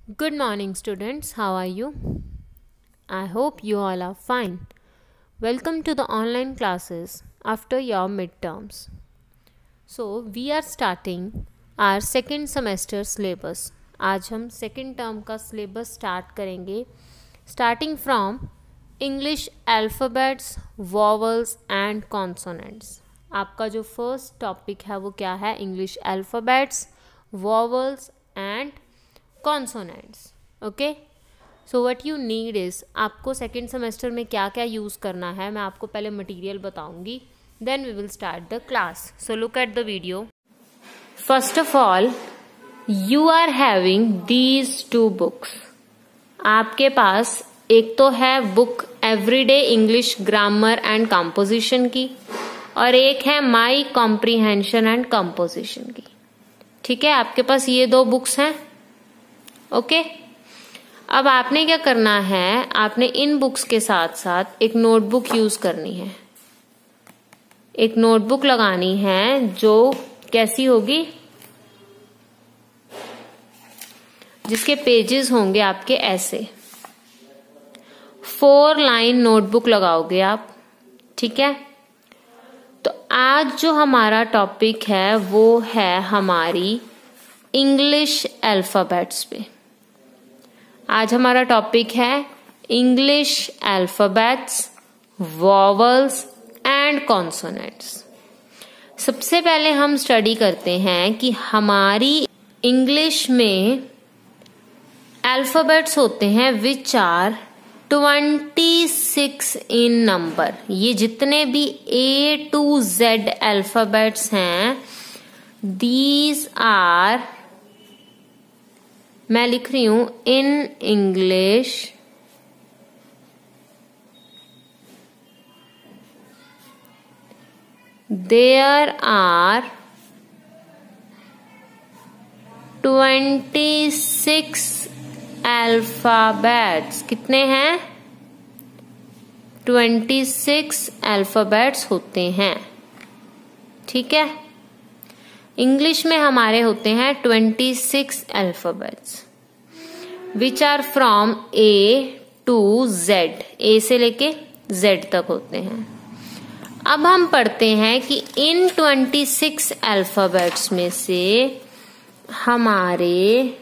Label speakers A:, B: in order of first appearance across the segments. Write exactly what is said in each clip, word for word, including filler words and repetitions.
A: Good morning, students. How are you? I hope you all are fine. Welcome to the online classes after your midterms. So, we are starting our second semester syllabus. आज हम second term का syllabus start करेंगे, starting from English alphabets, vowels and consonants. आपका जो first topic है वो क्या है? English alphabets, vowels and consonants. Okay, so what you need is, आपको सेकेंड सेमेस्टर में क्या क्या यूज़ करना है मैं आपको पहले मटेरियल बताऊंगी, then we will start the class. So look at the video. First of all you are having these two books. आपके पास एक तो है book everyday English grammar and composition की, और एक है माई कॉम्प्रीहेंशन एंड कंपोजिशन की. ठीक है, आपके पास ये दो बुक्स हैं. Okay okay? अब आपने क्या करना है, आपने इन बुक्स के साथ साथ एक नोटबुक यूज करनी है. एक नोटबुक लगानी है जो कैसी होगी, जिसके पेजेस होंगे आपके ऐसे. फोर लाइन नोटबुक लगाओगे आप. ठीक है, तो आज जो हमारा टॉपिक है वो है हमारी इंग्लिश अल्फाबेट्स पे. आज हमारा टॉपिक है English alphabets, vowels and consonants. सबसे पहले हम स्टडी करते हैं कि हमारी इंग्लिश में अल्फाबेट्स होते हैं which are twenty six in number. ये जितने भी ए टू जेड अल्फाबेट्स हैं, दीज आर, मैं लिख रही हूं in English there are twenty six alphabets. कितने हैं? ट्वेंटी सिक्स अल्फाबेट्स होते हैं. ठीक है, इंग्लिश में हमारे होते हैं twenty six alphabets which are from A to Z. A से लेके जेड तक होते हैं. अब हम पढ़ते हैं कि इन ट्वेंटी सिक्स अल्फाबेट्स में से हमारे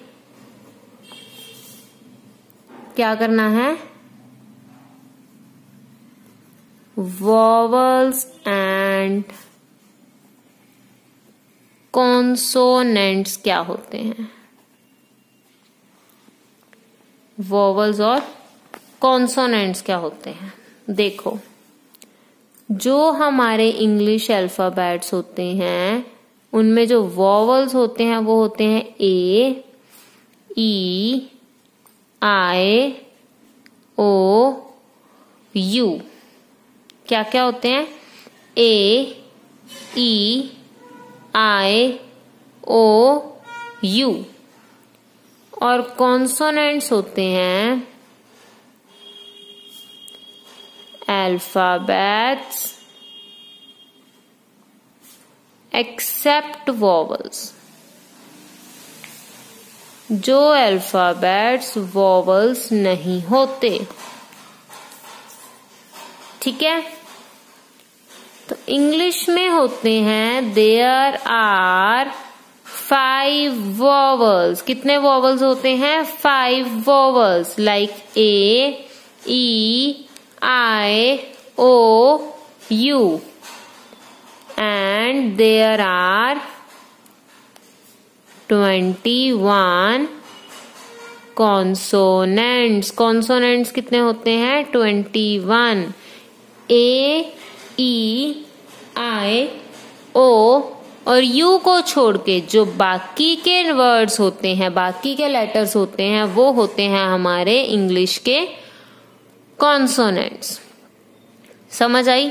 A: क्या करना है, वॉवल्स एंड कॉन्सोनेंट्स क्या होते हैं. वॉवल्स और कॉन्सोनेंट्स क्या होते हैं. देखो, जो हमारे इंग्लिश अल्फाबेट्स होते हैं उनमें जो वॉवल्स होते हैं वो होते हैं ए, ई, आई, ओ, यू. क्या क्या होते हैं? ए, ई, आई, ओ, यू. और कॉन्सोनेंट्स होते हैं अल्फाबेट्स एक्सेप्ट वॉवल्स. जो अल्फाबेट्स वॉवल्स नहीं होते. ठीक है, तो इंग्लिश में होते हैं देयर आर फाइव वॉवल्स. कितने वॉवल्स होते हैं? Five vowels. Like A, E, I, O, U. And there are twenty one consonants. Consonants कितने होते हैं? Twenty one. A, E, I, ओ और यू को छोड़ के जो बाकी के वर्ड्स होते हैं, बाकी के लेटर्स होते हैं, वो होते हैं हमारे इंग्लिश के कॉन्सोनेंट्स. समझ आई?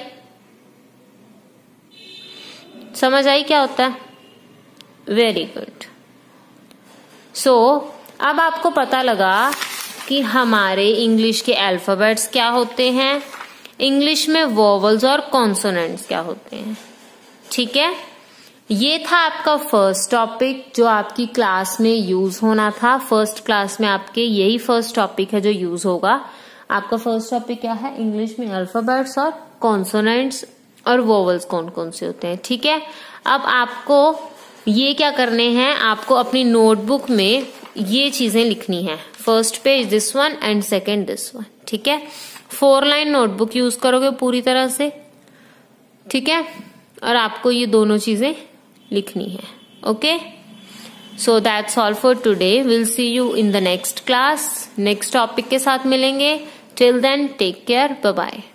A: समझ आई क्या होता है? Very good. सो अब आपको पता लगा कि हमारे इंग्लिश के अल्फाबेट्स क्या होते हैं, इंग्लिश में वोवल्स और कॉन्सोनेंट्स क्या होते हैं. ठीक है, ये था आपका फर्स्ट टॉपिक जो आपकी क्लास में यूज होना था। फर्स्ट क्लास में आपके यही फर्स्ट टॉपिक है जो यूज होगा। आपका फर्स्ट टॉपिक क्या है? इंग्लिश में अल्फाबेट्स और कॉन्सोनेंट्स और वोवल्स कौन कौन से होते हैं। ठीक है, अब आपको ये क्या करने हैं, आपको अपनी नोटबुक में ये चीजें लिखनी है। First page this one and second this one. ठीक है, फोर लाइन नोटबुक यूज करोगे पूरी तरह से। ठीक है, और आपको ये दोनों चीजें लिखनी है। Okay, so that's all for today. Will see you in the next class. Next topic के साथ मिलेंगे। Till then take care, bye bye.